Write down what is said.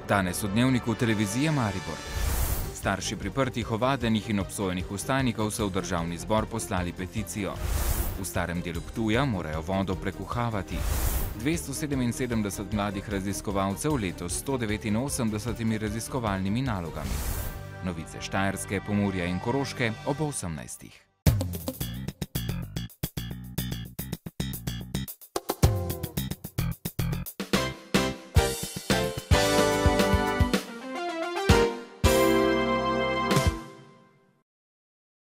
Danes v Dnevniku televizije Maribor. Starši priprtih, ovadenih in obsojenih vstajnikov so v državni zbor poslali peticijo. V starem delu Ptuja morajo vodo prekuhavati. 277 mladih raziskovalcev letos s 189 raziskovalnimi nalogami. Novice Štajerske, Pomurja in Koroške ob 18.